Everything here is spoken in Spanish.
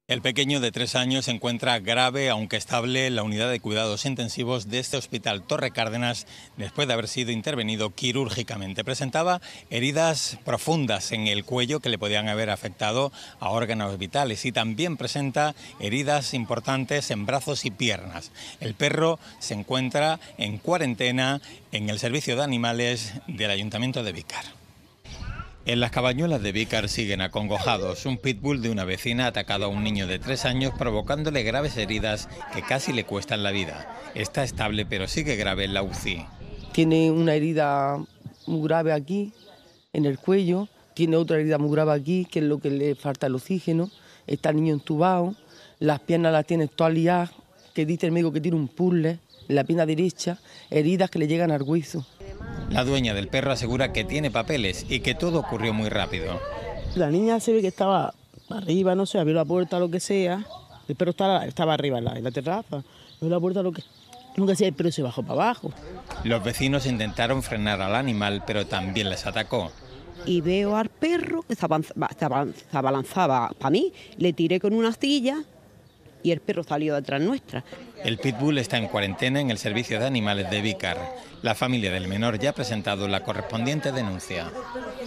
El pequeño de 3 años se encuentra grave, aunque estable, en la unidad de cuidados intensivos de este hospital Torre Cárdenas, después de haber sido intervenido quirúrgicamente. Presentaba heridas profundas en el cuello que le podían haber afectado a órganos vitales, y también presenta heridas importantes en brazos y piernas. El perro se encuentra en cuarentena en el servicio de animales del Ayuntamiento de Vícar. En las Cabañuelas de Vícar siguen acongojados. Un pitbull de una vecina ha atacado a un niño de 3 años, provocándole graves heridas que casi le cuestan la vida. Está estable, pero sigue grave en la UCI. Tiene una herida muy grave aquí, en el cuello. Tiene otra herida muy grave aquí, que es lo que le falta el oxígeno. Está el niño entubado. Las piernas las tiene todas liadas, que dice el médico que tiene un puzzle en la pierna derecha. Heridas que le llegan al hueso. La dueña del perro asegura que tiene papeles y que todo ocurrió muy rápido. La niña se ve que estaba arriba, no sé, abrió la puerta, lo que sea. El perro estaba arriba en la terraza. Abrió la puerta, lo que sea, el perro se bajó para abajo. Los vecinos intentaron frenar al animal, pero también les atacó. Y veo al perro que se abalanzaba para mí, le tiré con una astilla y el perro salió detrás nuestra. El pitbull está en cuarentena en el servicio de animales de Vícar. La familia del menor ya ha presentado la correspondiente denuncia.